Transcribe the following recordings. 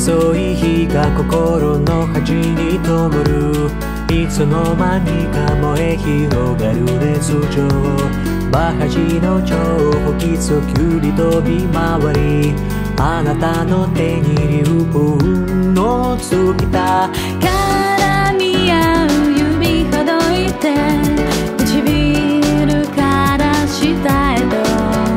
遅い日が心の端に灯る。いつの間にか燃え広がる熱情。バハジの情報きそきゅり飛び回り、あなたの手に流雲の尽きた絡み合う指ほどいて、唇から下へと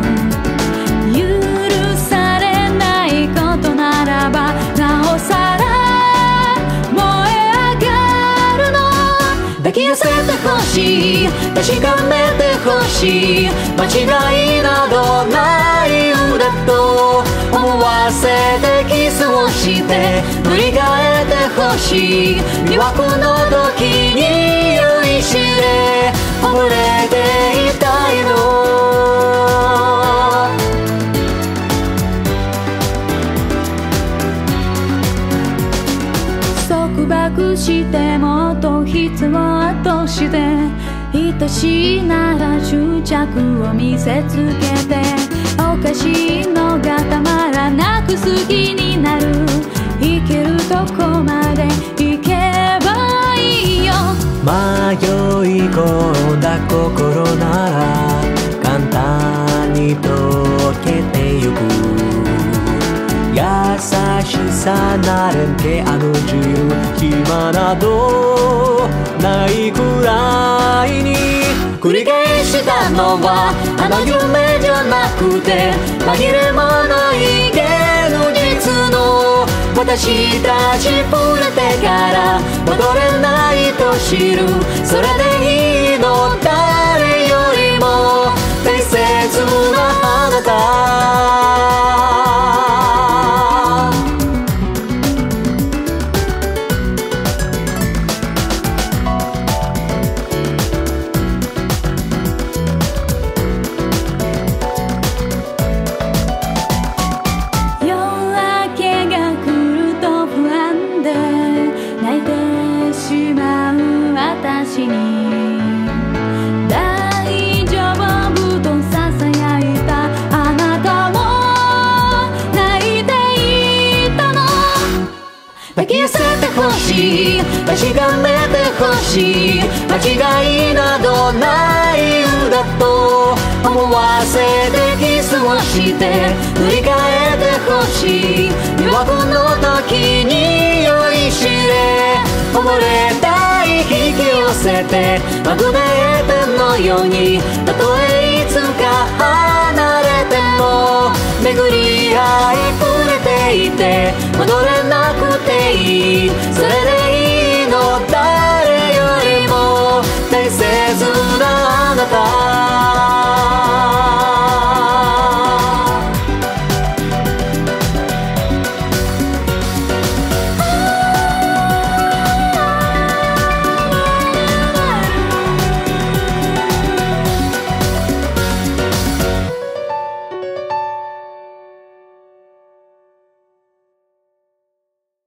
許されないことならばなおさら燃え上がるの。抱き寄せてほしい、確かめてほしい、間違いなどない裏と思わせてキスをして塗り替えてほしい。魅惑の時に酔いしれ溺れていたいの。束縛してもっと必要として、愛しいなら執着を見せつけて、おかしいのがたまらなく好きになる。行けるとこまで行けばいいよ。 迷い込んだ心なら簡単に溶けてゆく。優しさなれんてあの自由、暇などないくらいに繰り返したのはあの夢じゃなくて、紛れもない現実の私たち。触れてから戻れないと知る。それでいいの、誰よりも大切なあなた。 私に大丈夫とささやいたあなたも泣いていたの。抱き寄せてほしい、確かめてほしい、間違いなどない裏と思わせてキスをして塗り替えてほしい。魅惑の時に酔いしれ溺れたい、引き寄せてマグネートのように、たとえいつか離れても巡り合い触れていて戻れなくていい。それで